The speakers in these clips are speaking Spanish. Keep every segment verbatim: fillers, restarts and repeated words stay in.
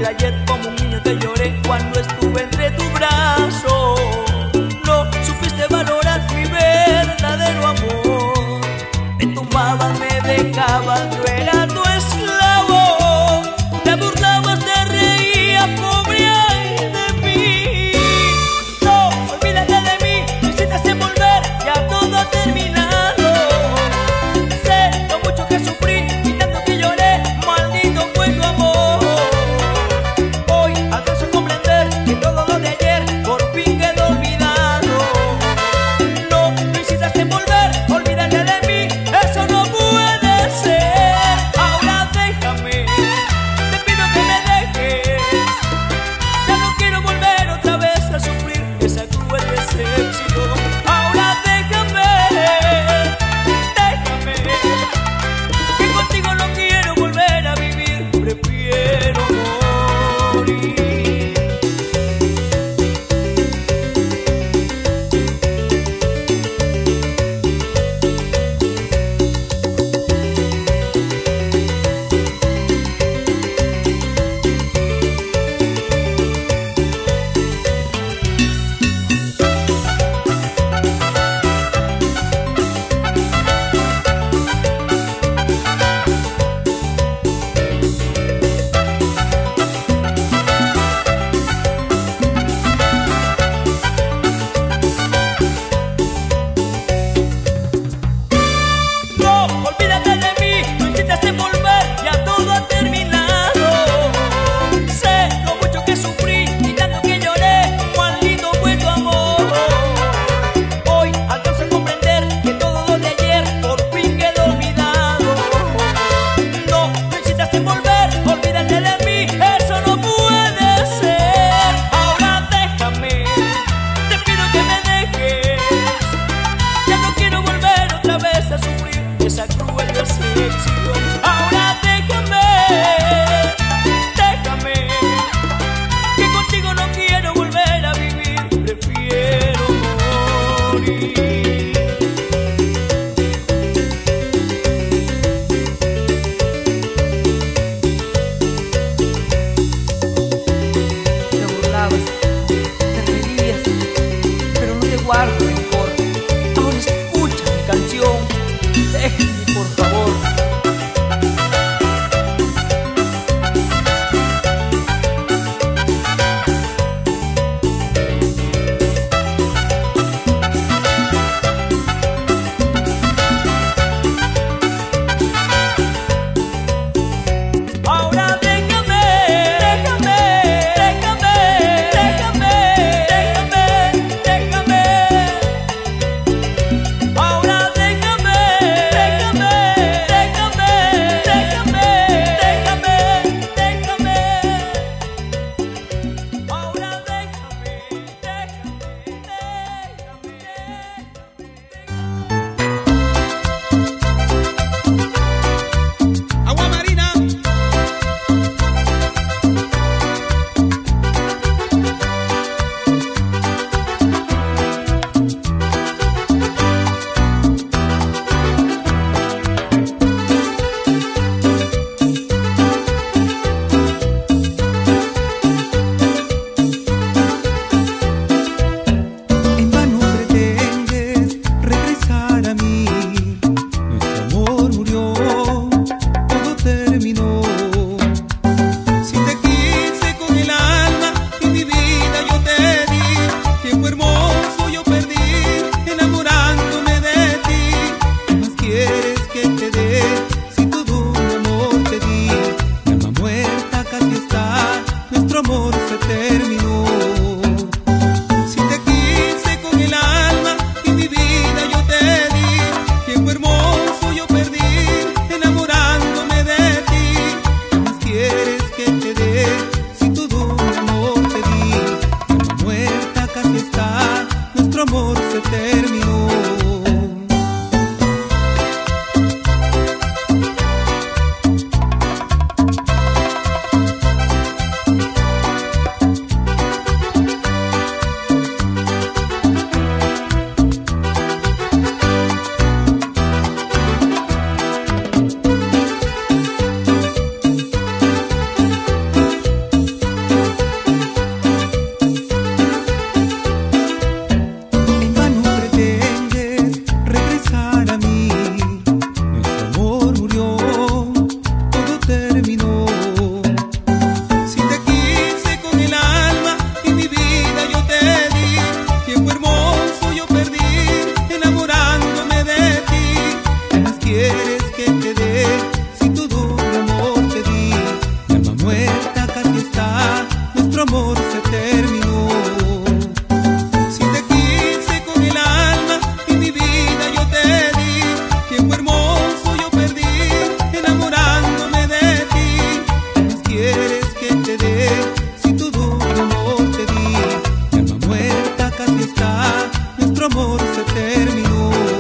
ayer como un niño te lloré cuando estuve entre tu brazo. No supiste valorar mi verdadero amor. Me tumbaban, me dejaban, yo era tu esclavo. Te burlabas, te reías, pobre ay de mí. No, olvídate de mí, necesitas volver, ya todo ha terminado. Sé lo mucho que sufrí y tanto que lloré, maldito fue tu amor. Hoy alcanzo a comprender que todo lo de ayer por fin quedó olvidado. No necesitas volver, olvídate de mí, eso no puede ser. Ahora déjame, te pido que me dejes. Ya no quiero volver otra vez a sufrir esa cruel decepción. Ahora déjame, déjame, que contigo no quiero volver a vivir, prefiero morir. No, olvídate de mí, no necesitas volver, ya todo ha terminado. Sé lo mucho que sufrí y tanto que lloré, maldito fue tu amor. Hoy alcanzo a comprender que todo lo de ayer por fin quedó olvidado. No necesitas volver, olvídate de mí, eso no puede ser. Ahora déjame, te pido que me dejes. Ya no quiero volver otra vez a sufrir esa cruel decepción. Ahora déjame, déjame, que contigo no quiero volver a vivir, prefiero morir. Te burlabas, te reías, pero no te guardo rencor. Ahora escucha mi canción, déjame por favor. Ahora déjame, déjame, déjame, déjame, déjame, déjame. Ahora déjame, déjame, quieres que te dé si todo mi amor te di? Mi alma muerta casi está, nuestro amor se terminó. Si te quise con el alma y mi vida yo te di, tiempo hermoso yo perdí enamorándome de ti. ¿Qué más quieres que te dé si todo mi amor te di? Mi alma muerta casi está, nuestro amor se terminó.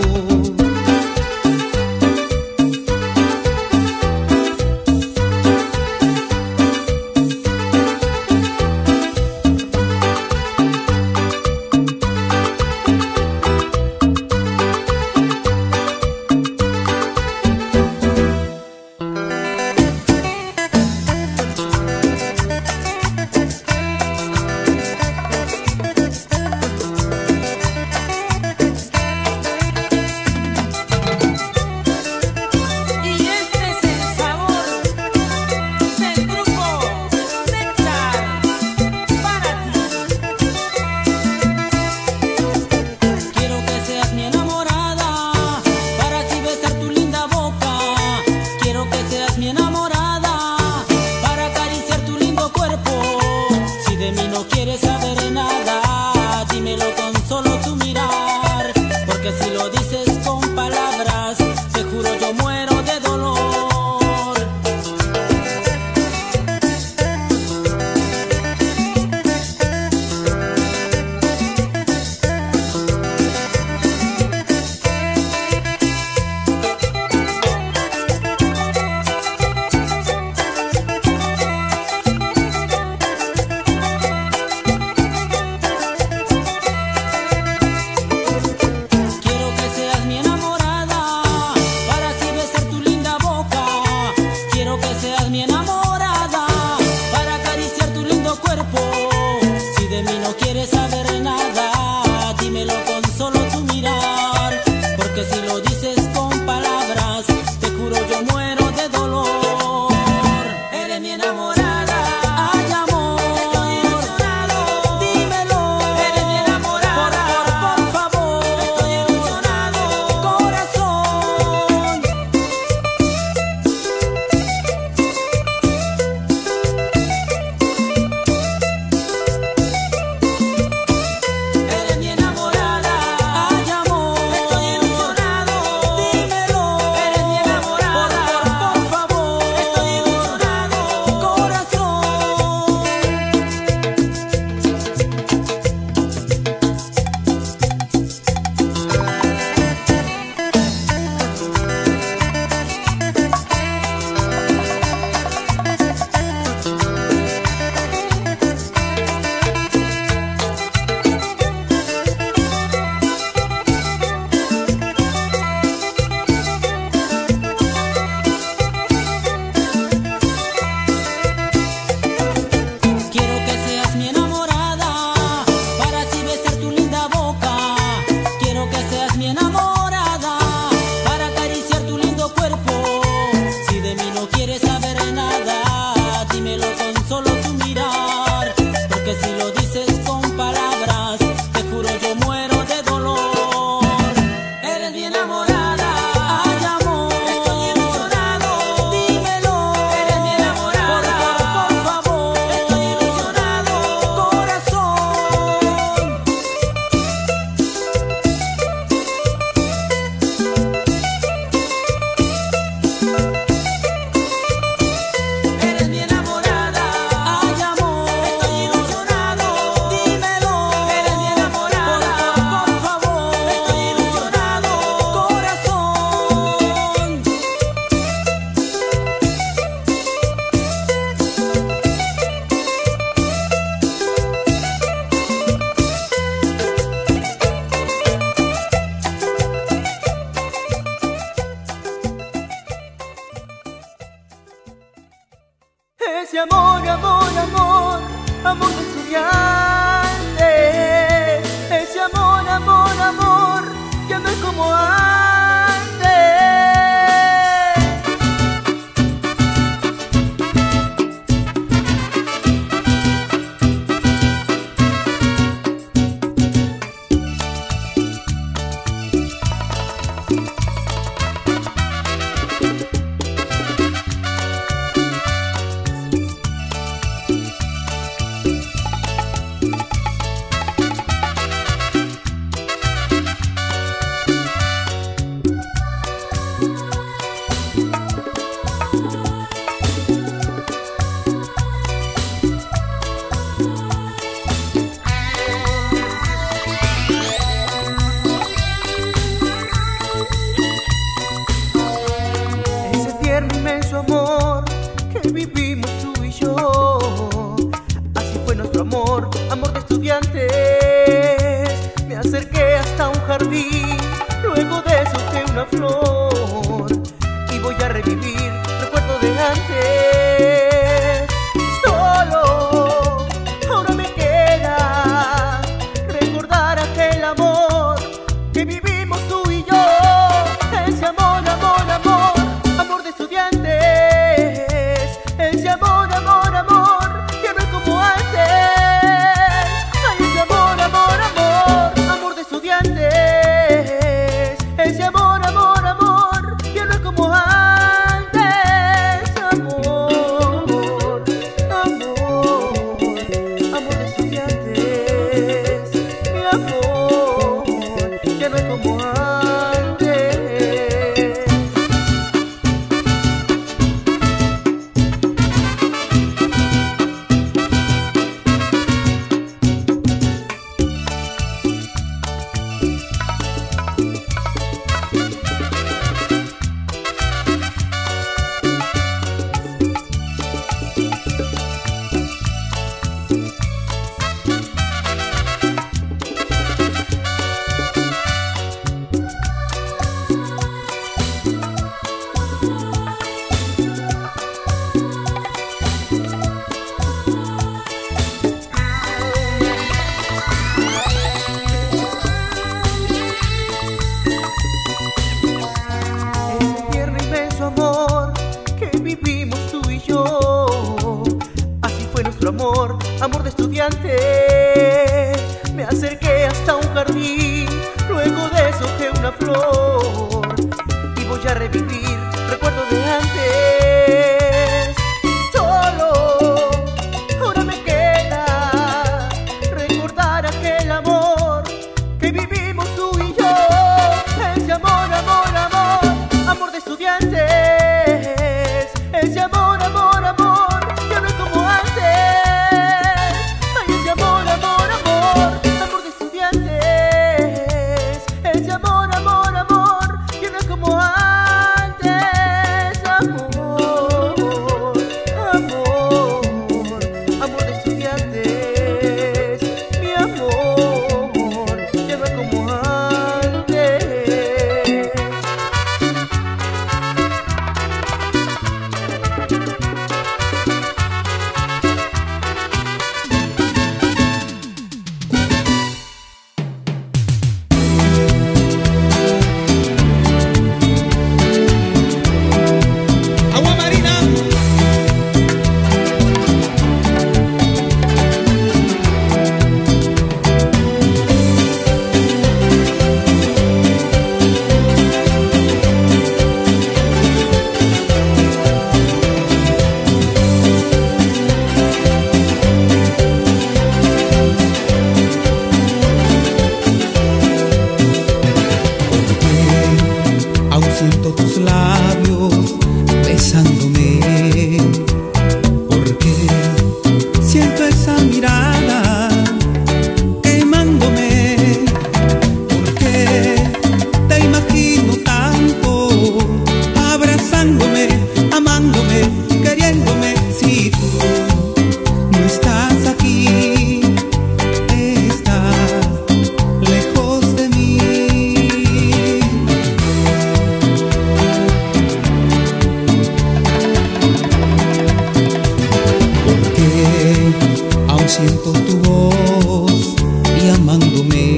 Ese amor, amor, amor, amor de estudiante. Ese amor, amor, amor, que no es como antes. tierno inmenso amor que vivimos tú y yo. Así fue nuestro amor, amor de estudiantes. Me acerqué hasta un jardín, luego de eso que una flor, y voy a revivir recuerdo de antes. Solo ahora me queda recordar aquel amor que vivimos tú y yo. Ese amor, amor, amor, amor de estudiantes. Ese amor, amor, amor, ya no es como antes. Ay, ese amor, amor, amor, amor de estudiantes. Ese amor, amor, amor, ya no es como antes. Amor, amor, amor de estudiantes. Mi amor, ya no es como antes. Amor que vivimos tú y yo. Así fue nuestro amor, amor de estudiante. Me acerqué hasta un jardín, luego de eso que una flor, y voy a revivir recuerdo de antes. Solo ahora me queda recordar aquel amor que vivimos tú y yo. Ese amor, amor, amor, amor de estudiantes. Ese amor, amor, amor, ya no es como antes. Ay, ese amor, amor, amor, amor de estudiantes. Ese amor, amor, amor, ya no es como antes. Amor, amor, amor de estudiantes. Mi amor, ya no es como antes. Agua Marina. Aún siento tus labios besándome, porque siento esa mirada quemándome, porque te imagino tanto abrazándome, amándome, queriéndome. Si tú no estás aquí, estás lejos de mí. Aún siento tu voz llamándome,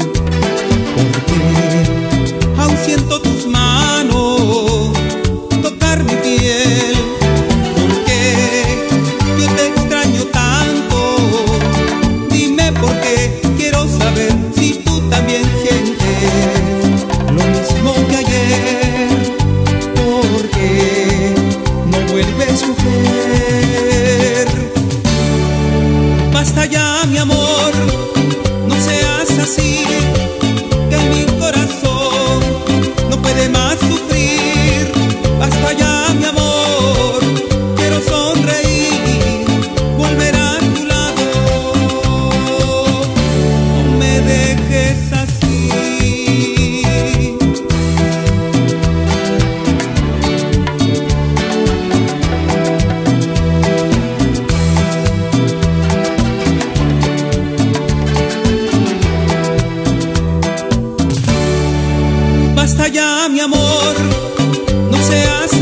porque aún siento tus manos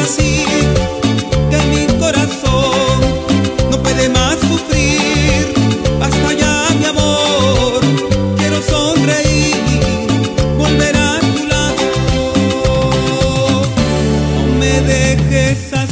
así, que mi corazón no puede más sufrir. Basta ya, mi amor, quiero sonreír, volver a tu lado. No me dejes así.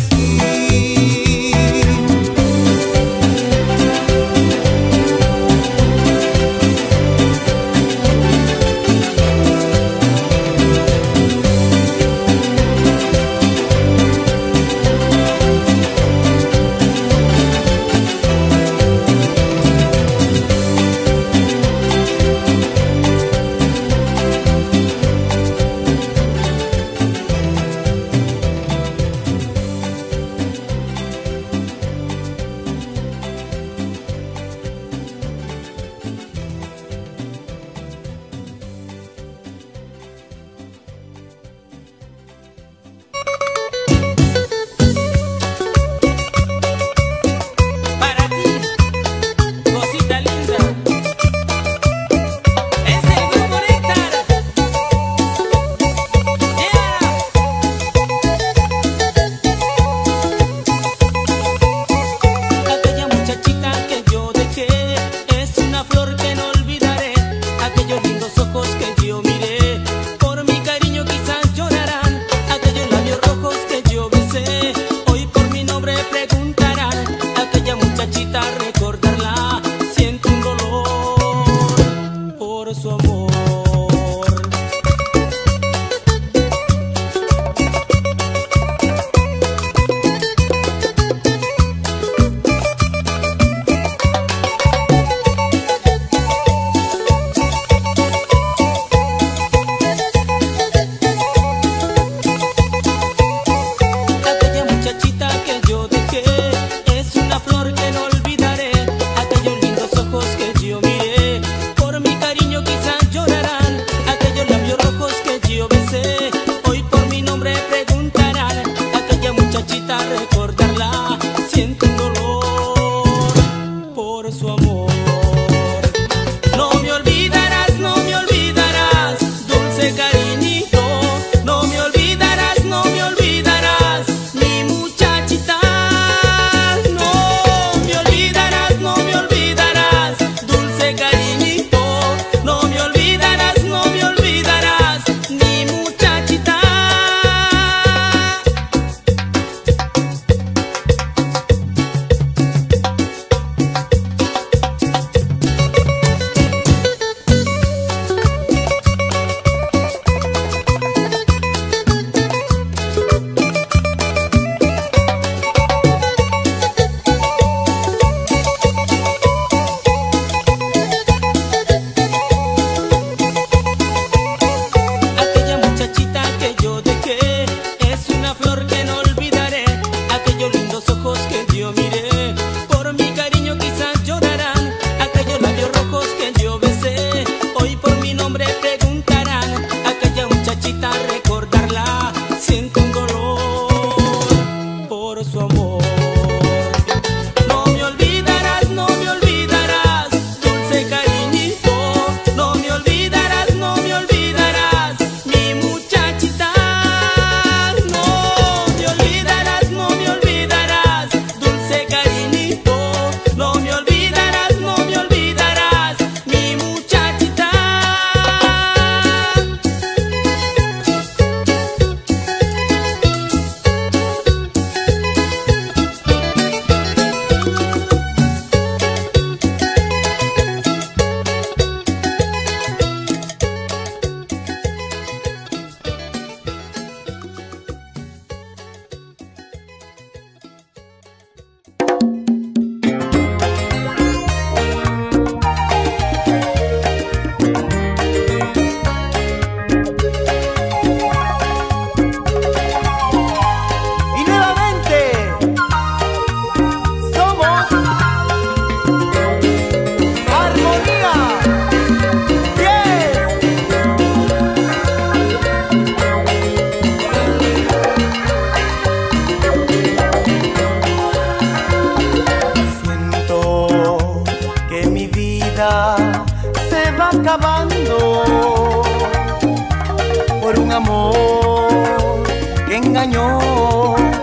amor que engañó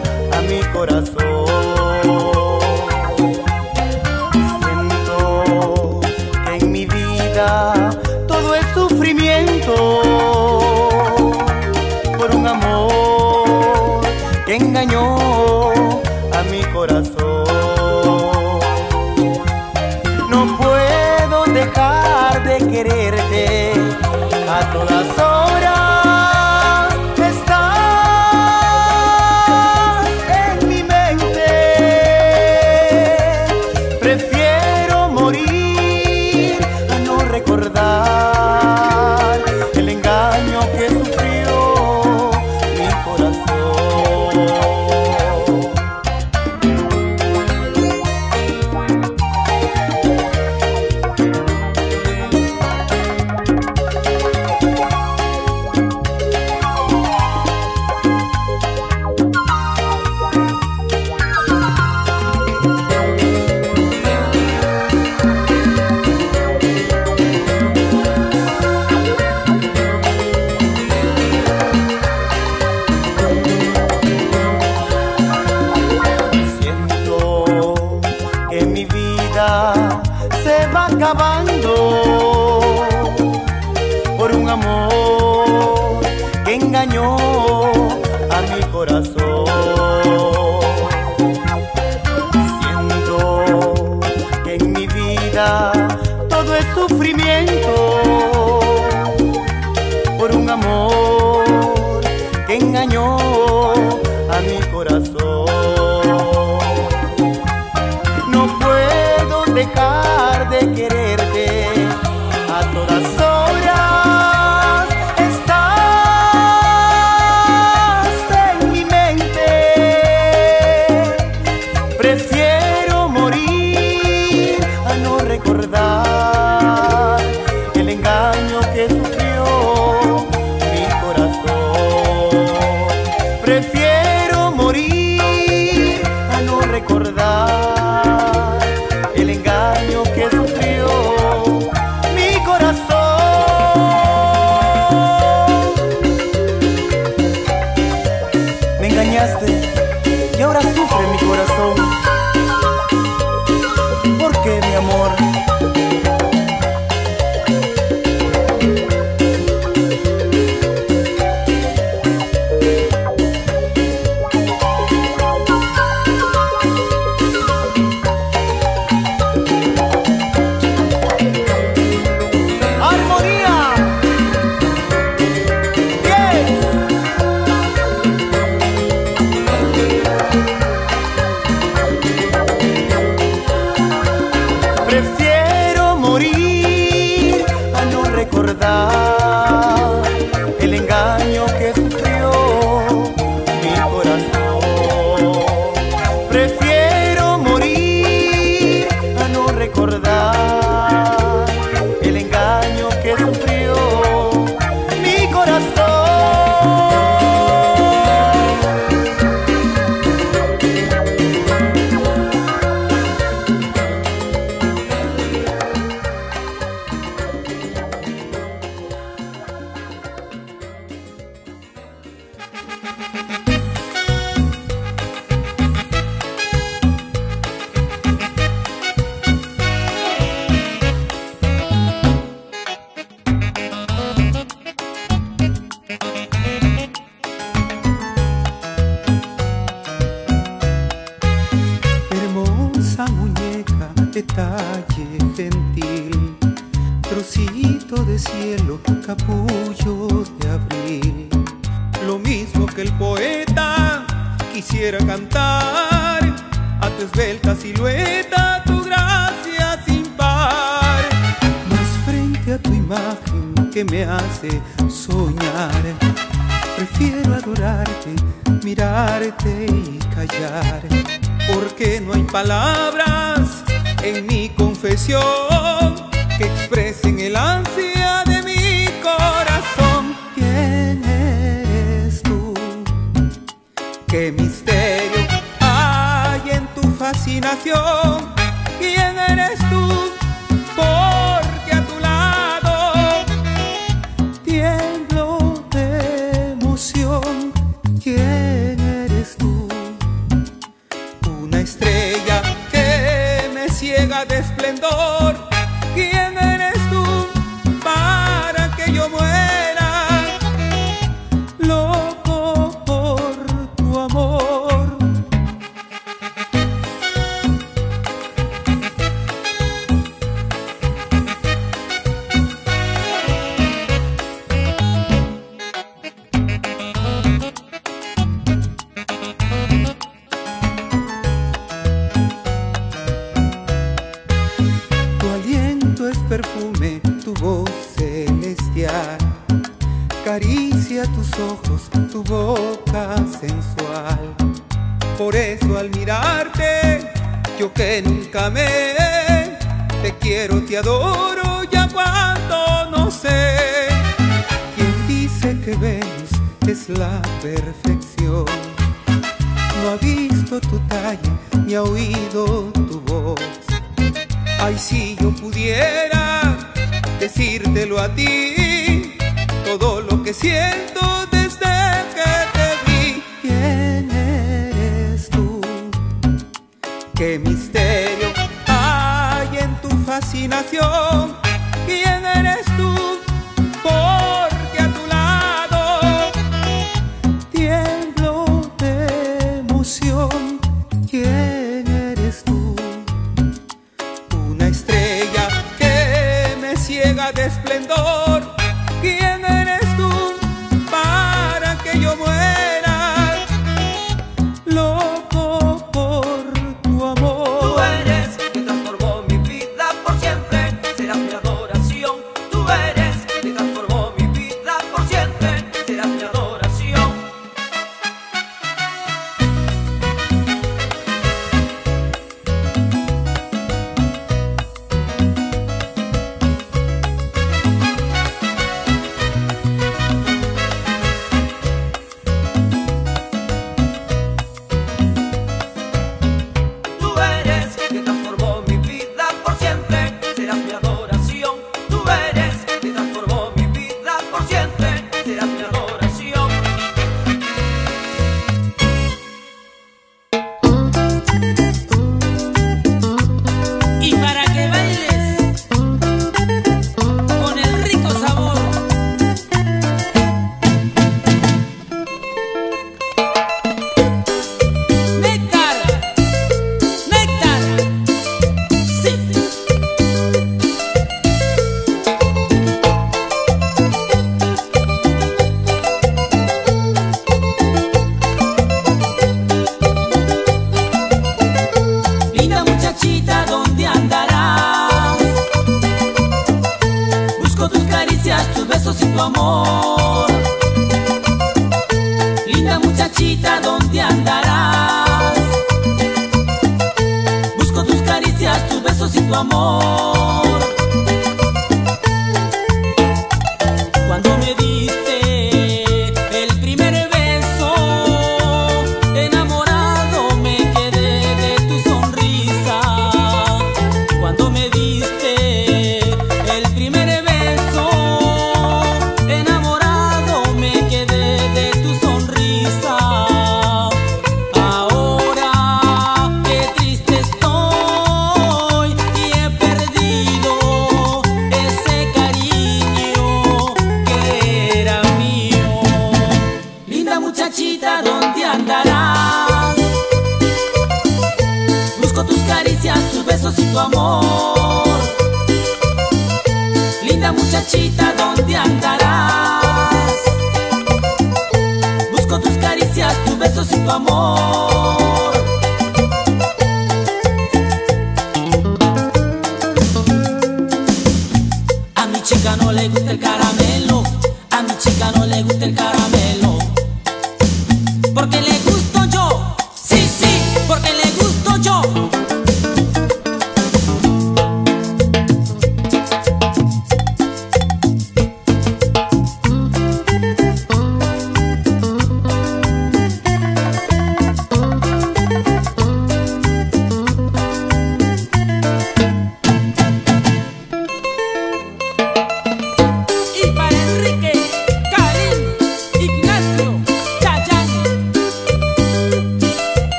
corazón. Siento que en mi vida todo es sufrimiento por un amor que engañó a mi corazón. No puedo dejar de quererte a todas horas. Recordar el engaño que sufrió mi corazón. Se va acabando por un amor que engañó a mi corazón. Siento que en mi vida todo es sufrimiento por un amor que engañó a mi corazón. Dejar de quererte a todas horas. Estás en mi mente. Prefiero morir a no recordar el engaño que sufrió mi corazón. Prefiero morir a no recordar el engaño que sufrió mi corazón. Me engañaste y ahora sufre mi corazón. ¿Por qué, mi amor? Prefiero morir a no recordar el engaño que sufrió mi corazón. Prefiero morir a no recordar el engaño que sufrió mi corazón. Detalle gentil, trocito de cielo, capullo de abril. Lo mismo que el poeta quisiera cantar a tu esbelta silueta, tu gracia sin par. Mas frente a tu imagen que me hace soñar, prefiero adorarte, mirarte y callar, porque no hay palabras en mi confesión que expresen el ansia de mi corazón. ¿Quién eres tú? ¿Qué misterio hay en tu fascinación? ¿Quién eres tú? Porque a tu lado tiemblo de emoción. ¿Quién eres tú? ciega de esplendor. ¿Quién eres tú para que yo muera loco por tu amor? Perfume, tu voz celestial, caricia tus ojos, tu boca sensual. Por eso al mirarte, yo que nunca amé, te quiero, te adoro, ya cuando no sé. Quien dice que Venus es la perfección, no ha visto tu talla, ni ha oído tu voz. Ay, si yo pudiera decírtelo a ti, todo lo que siento desde que te vi. ¿Quién eres tú? ¿Qué misterio hay en tu fascinación? ¿Quién eres tú? Porque a tu lado tiemblo de emoción. ¿Quién eres tú? Estrella que me ciega de esplendor. ¿Quién eres tú para que yo muera loco por tu amor? Tú eres quien transformó mi vida por siempre, serás mi adoración. Tú eres quien transformó mi vida por siempre, serás mi adoración.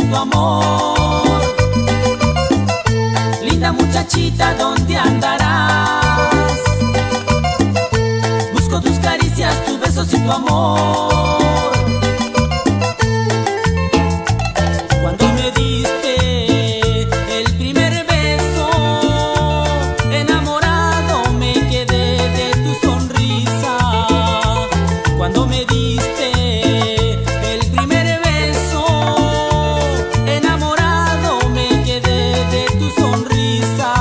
tu amor. Linda muchachita, ¿dónde andarás? Busco tus caricias, tus besos y tu amor. Cuando me diste el primer beso, enamorado me quedé de tu sonrisa. Cuando me diste el primer beso, enamorado me quedé de tu sonrisa.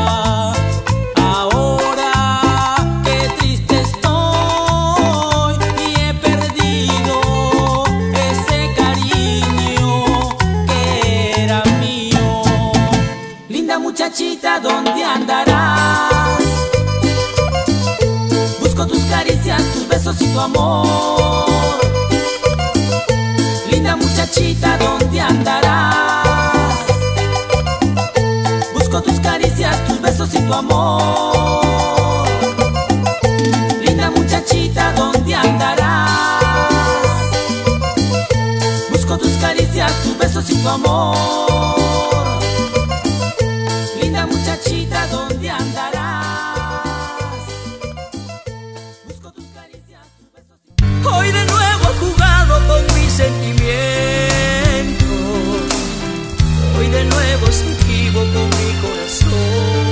Ahora qué triste estoy y he perdido ese cariño que era mío. Linda muchachita, ¿dónde andarás? Busco tus caricias, tus besos y tu amor. Linda muchachita, ¿dónde andarás? Busco tus caricias, tus besos y tu amor. Linda muchachita, ¿dónde andarás? Busco tus caricias, tus besos y tu amor. Linda muchachita, ¿dónde andarás? Busco tus caricias, tus besos y tu amor. Hoy de nuevo he jugado con mis sentimientos. Hoy de nuevo se equivocó mi corazón.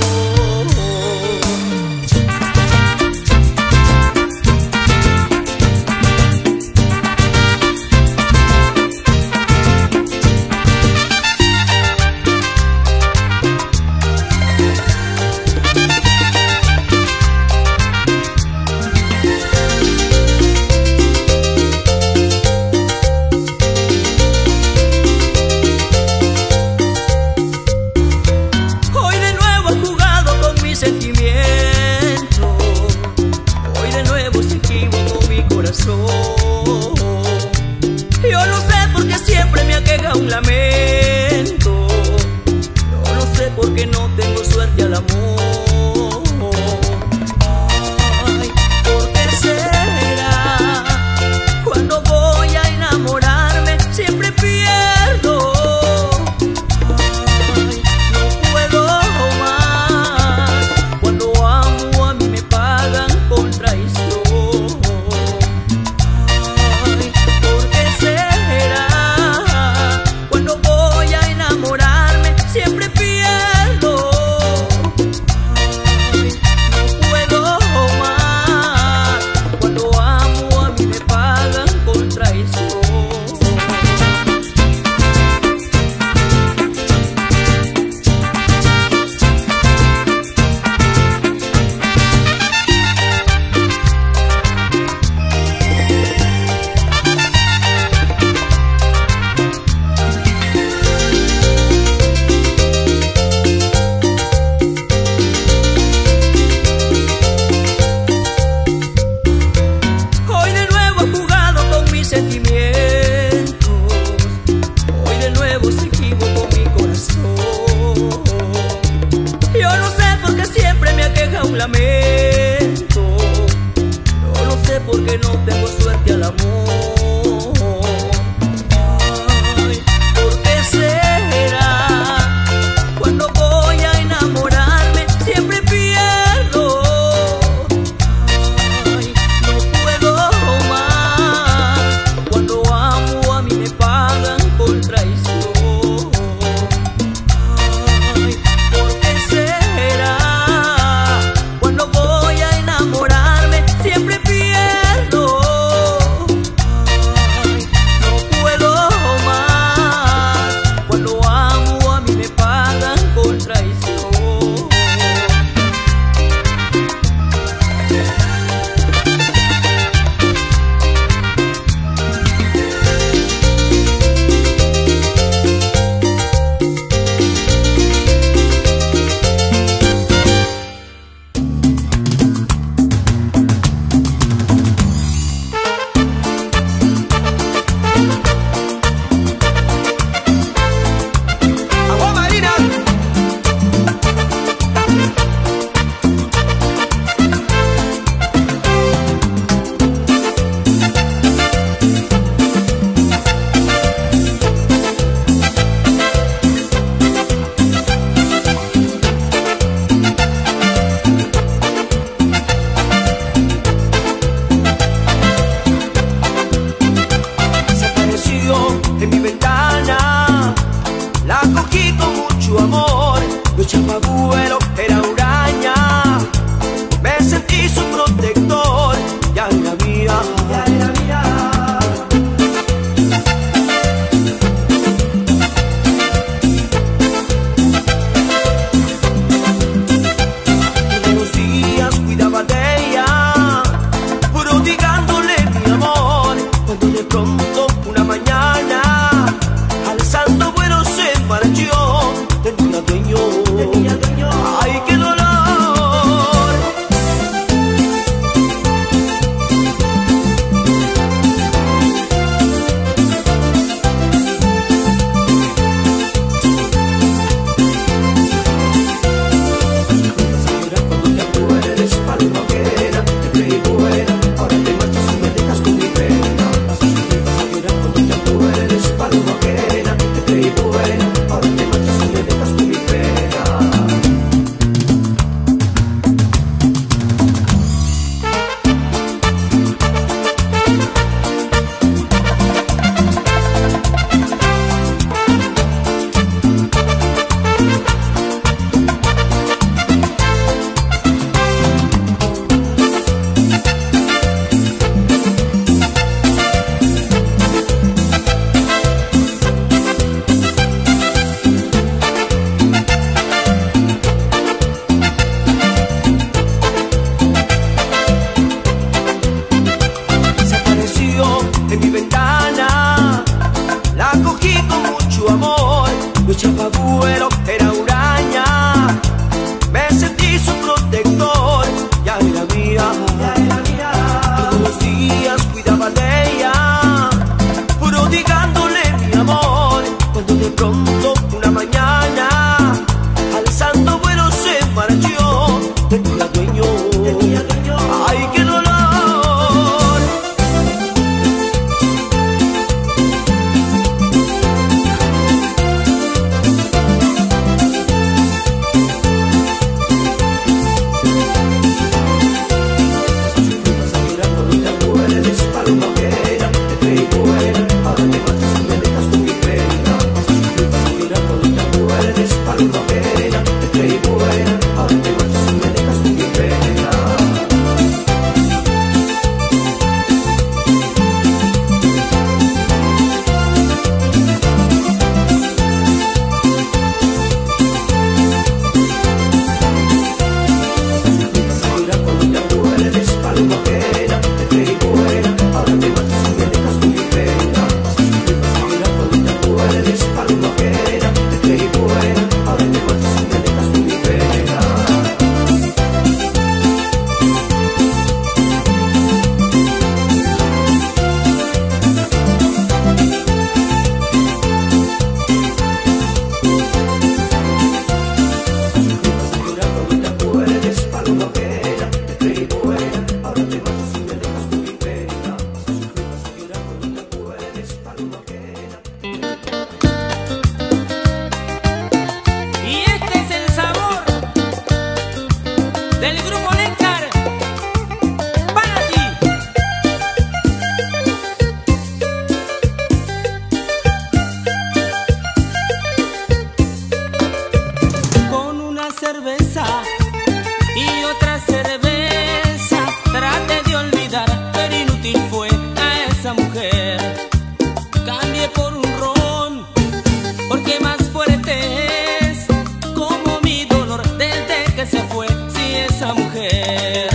cambié por un ron, porque más fuerte es como mi dolor desde que se fue, si esa mujer.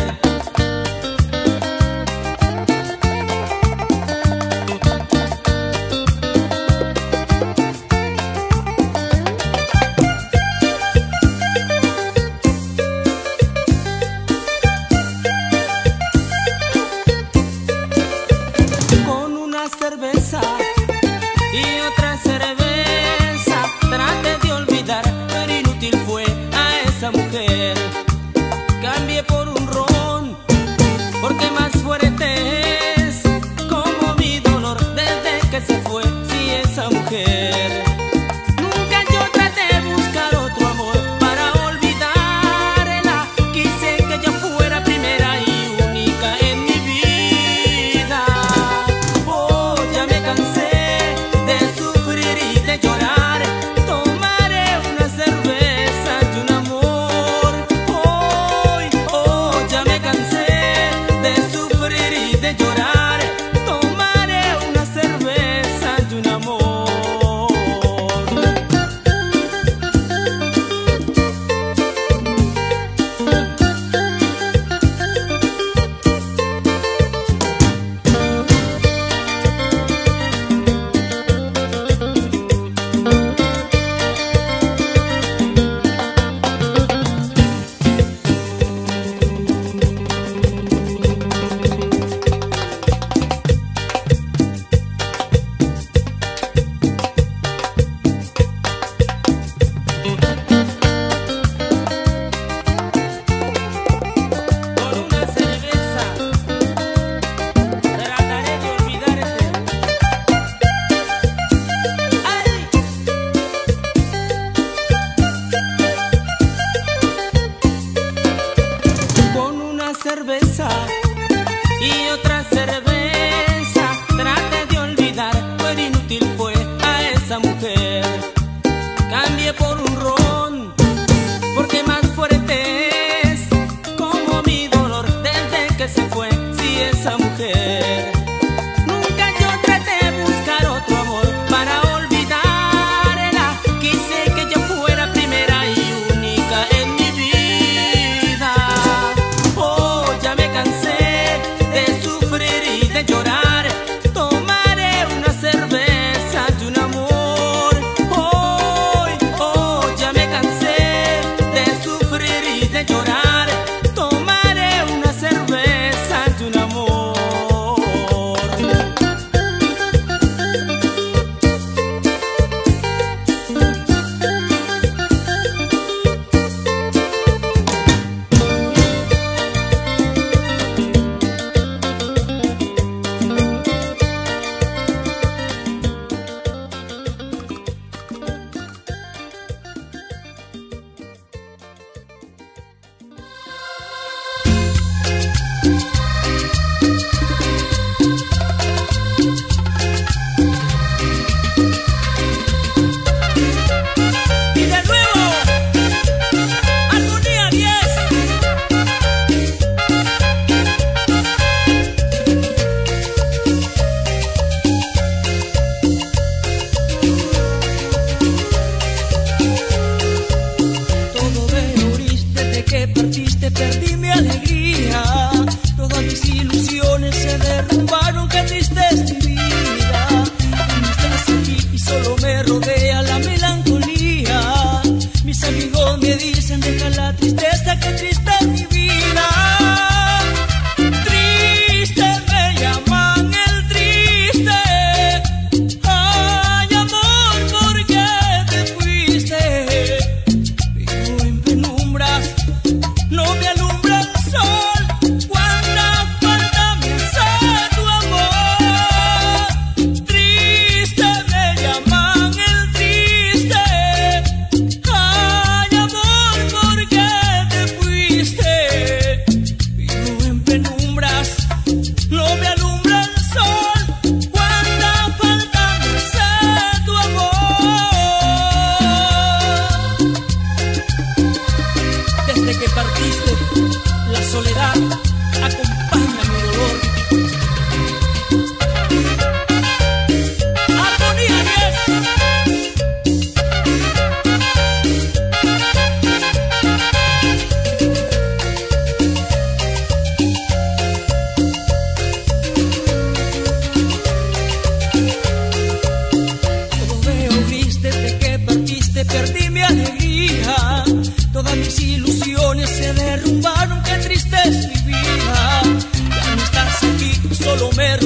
Con una cerveza y otra cerveza traté de olvidar, pero inútil fue a esa mujer. Cambié por un ron, porque más fuerte es como mi dolor desde que se fue, si esa mujer. Nunca yo traté de buscar otro amor para olvidarla, quise que ella fuera primera y única en mi vida. Oh, ya me cansé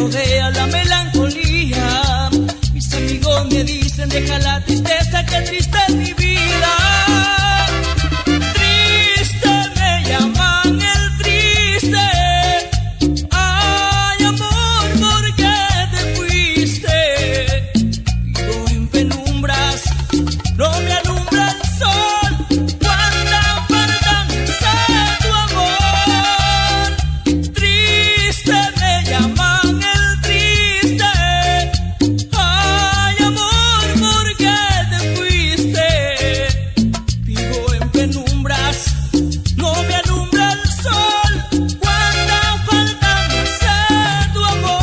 rodea la melancolía. Mis amigos me dicen deja la tristeza, que triste es mi vida. Triste me llaman el triste. Ay amor, ¿por qué te fuiste? Vivo en penumbras, no me alumbra el sol. Cuánta falta me hace tu amor. Triste me llaman el triste. Ay amor, ¿por qué te fuiste? Vivo en penumbras, no me alumbra el sol. Cuánta falta me hace tu amor.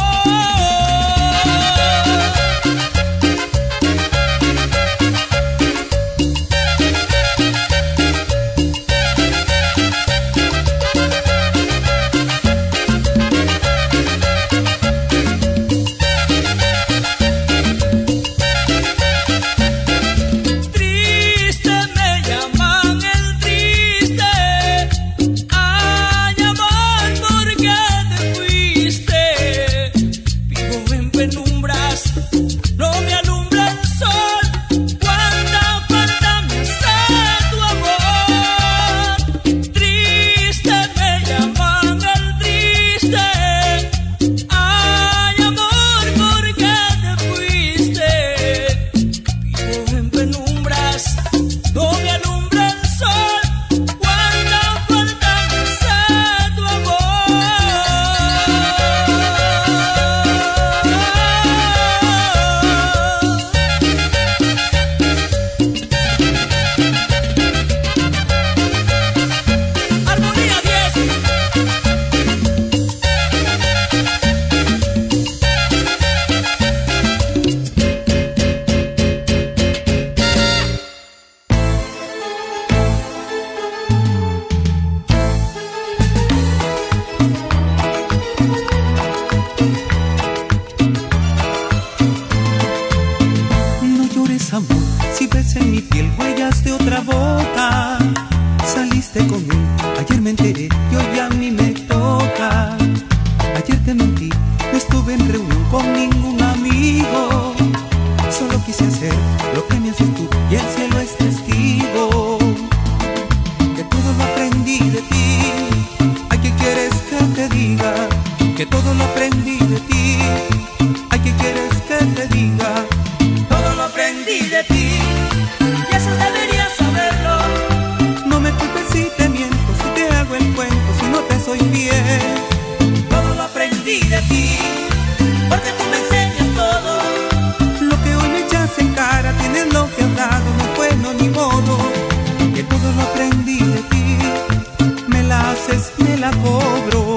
Triste me llaman el triste. Ay amor, ¿por qué te fuiste? Vivo en penumbras, no me alumbra el sol. Cuánta falta me hace tu amor. Triste me llaman el triste. Ay amor, ¿por qué te fuiste? Vivo en penumbras, no me alumbra el sol. Cuánta falta me hace tu amor. Armonía diez. No llores amor, si ves en mi piel huellas de otra boca. Saliste con él, ayer me enteré, y hoy a mí me toca. Ayer te mentí, no estuve en reunión con ningún amigo. Solo quise hacer lo que me haces tú, y el cielo es testigo. Que todo lo aprendí de ti. Ay, ¿qué quieres que te diga? Que todo lo aprendí de ti. Ay, ¿qué quieres que te diga? Todo lo aprendí de ti, y eso deberías saberlo. No me culpes si te miento, si te hago el cuento, si no te soy fiel. Todo lo aprendí de ti, porque tú me enseñas todo. Lo que hoy me echas en cara, tienes lo que has dado, no es bueno ni modo. Que todo lo aprendí de ti, me la haces, me la cobro.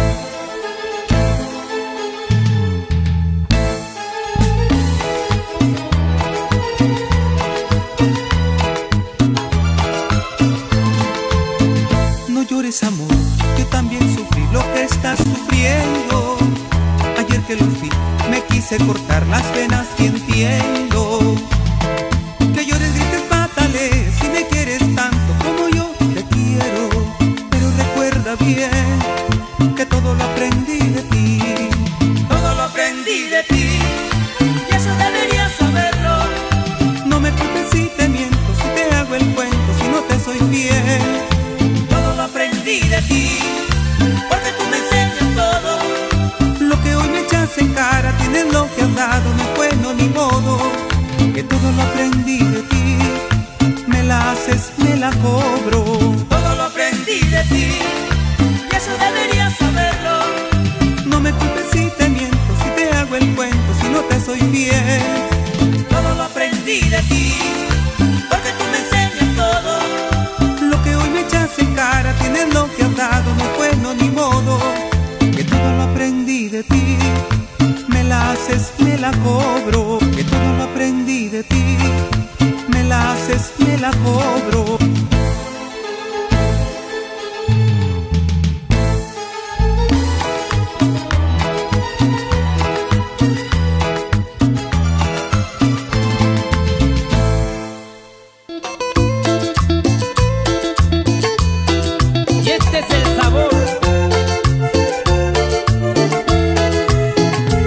No llores amor, yo también sufrí lo que estás sufriendo. Ayer que los vi, me quise cortar las venas y entiendo. Que llores, grites, fatales, si me quieres tanto como yo te quiero. Pero recuerda bien, que todo lo aprendí de ti. Todo lo aprendí de ti, y eso deberías saberlo. No me culpes si te miento, si te hago el cuento, si no te soy fiel. Todo lo aprendí de ti, porque tú me enseñas todo. Lo que hoy me echas en cara, tienes lo que has dado, no es bueno ni modo. Que todo lo aprendí de ti, me la haces, me la cobro. Todo lo aprendí de ti, y eso deberías saberlo. No me culpes si te miento, si te hago el cuento, si no te soy fiel. Todo lo aprendí de ti, porque tú me enseñas todo. Lo que hoy me echas en cara, tienes lo que has dado, no es bueno ni modo. Que todo lo aprendí de ti, me la haces, me la cobro. Que todo lo aprendí de ti, me la haces, me la cobro. Y este es el sabor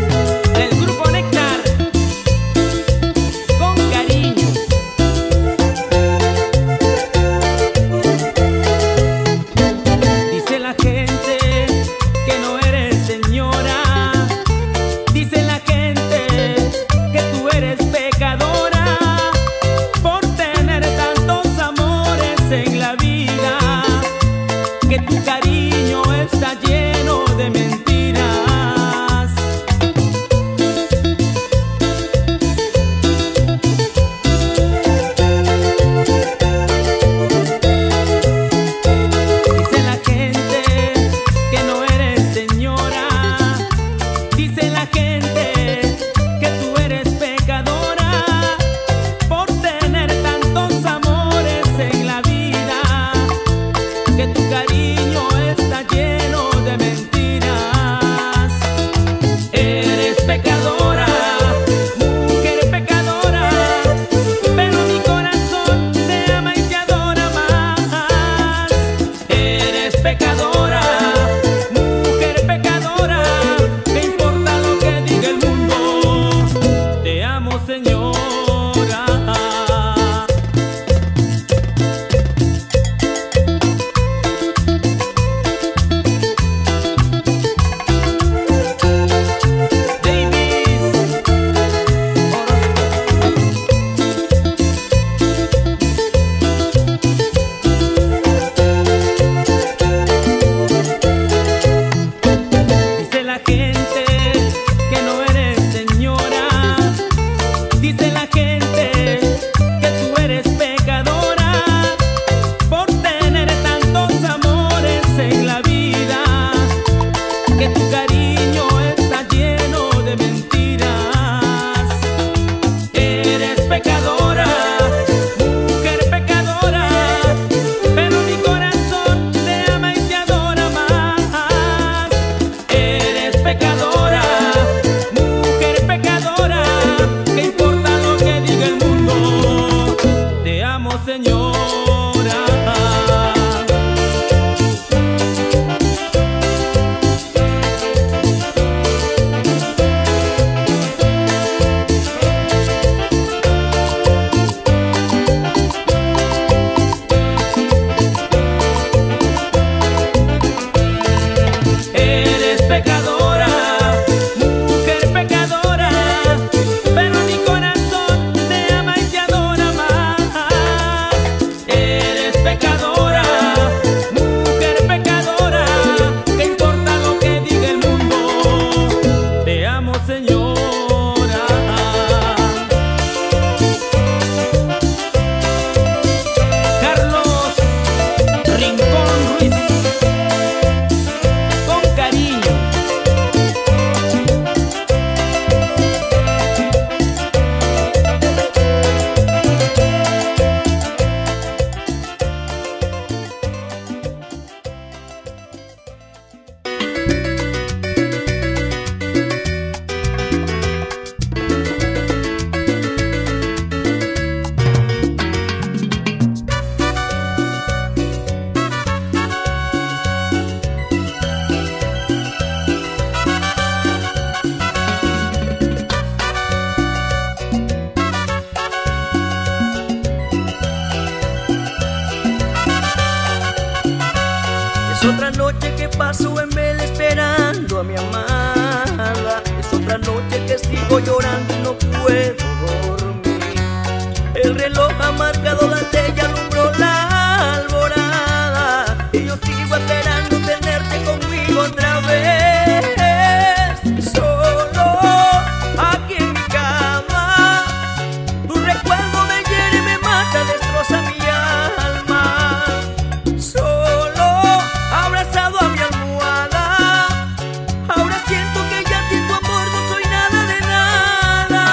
sigo llorando y no puedo dormir. El reloj ha marcado la estrella, alumbró la alborada, y yo sigo esperando tenerte conmigo otra vez. Solo aquí en mi cama, tu recuerdo me hiere, me mata, destroza mi alma. Solo abrazado a mi almohada, ahora siento que ya sin tu amor no soy nada de nada.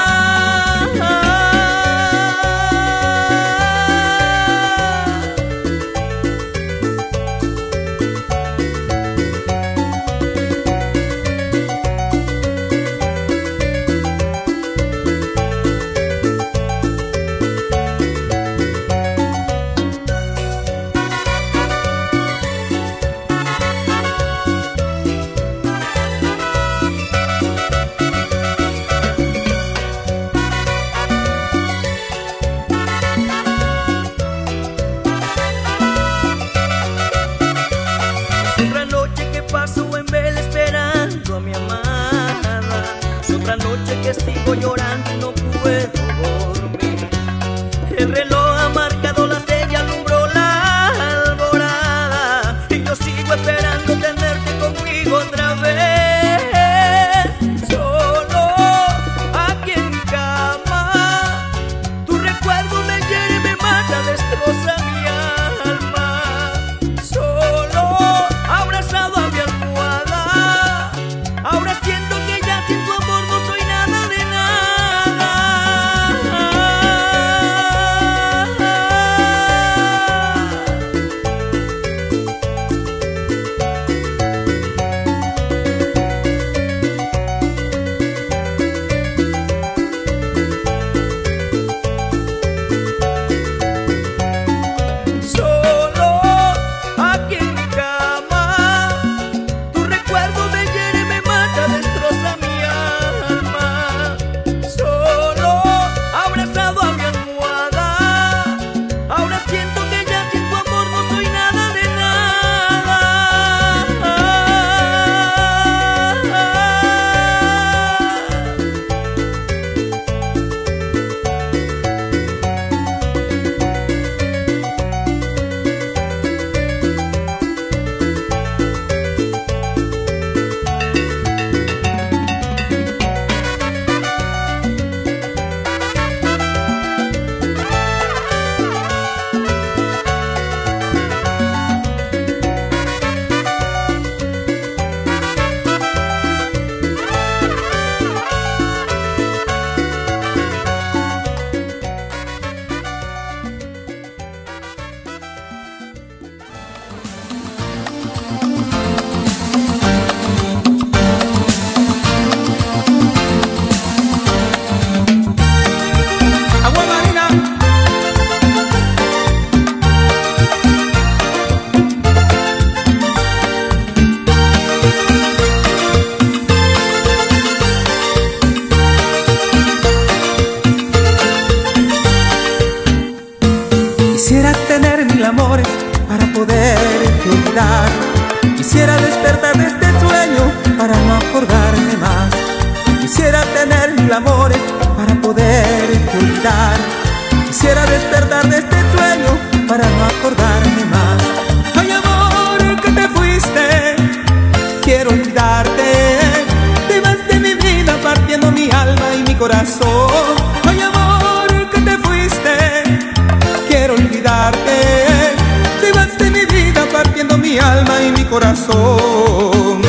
Otra noche que paso en vela esperando a mi amada, es otra noche que sigo llorando y no puedo dormir. El reloj ha marcado la estrella, alumbró la alborada, y yo sigo esperando tenerte conmigo otra vez. Solo aquí en mi cama, tu recuerdo me hiere, me mata, destroza mi alma. Solo abrazado a mi almohada, ahora siento que ya sin tu amor no soy nada de nada. Solo aquí en mi cama, tu recuerdo me hiere, me mata, destroza mi alma. Solo abrazado a mi almohada, ahora siento que ya sin tu amor no soy nada de nada. Agua marina, quisiera tener mil amores para poderte olvidar. Quisiera despertar de este sueño para no acordarme más. Quisiera tener mil amores para poderte olvidar. Quisiera despertar de este sueño para no acordarme más. Ay, amor, que te fuiste, quiero olvidarte. Te vas de mi vida partiendo mi alma y mi corazón. Ay, amor, que te fuiste, quiero olvidarte. Te vas de mi vida partiendo mi alma y mi corazón.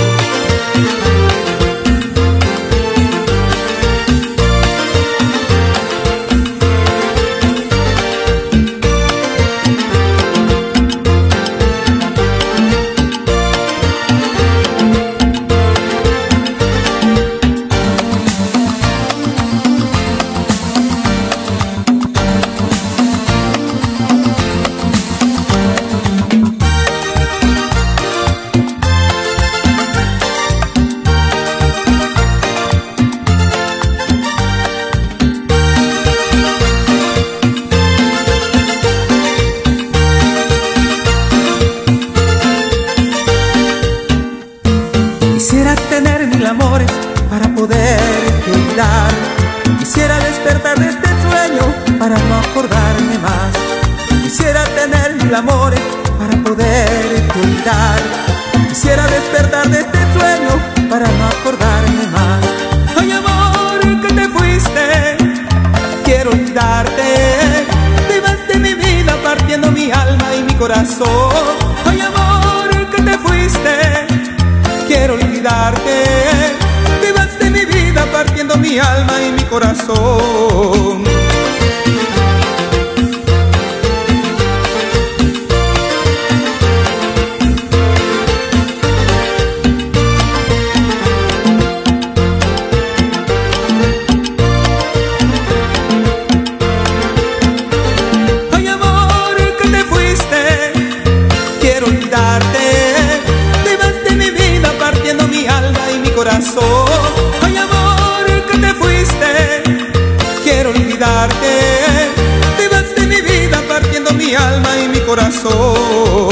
acordarme más. Quisiera tener mil amores para poderte olvidar. Quisiera despertar de este sueño para no acordarme más. Ay, amor, que te fuiste, quiero olvidarte. Te vas de mi vida partiendo mi alma y mi corazón. Ay, amor, que te fuiste, quiero olvidarte. Te vas de mi vida partiendo mi alma y mi corazón. Ay, amor, que te fuiste, quiero olvidarte. Te vas de mi vida partiendo mi alma y mi corazón.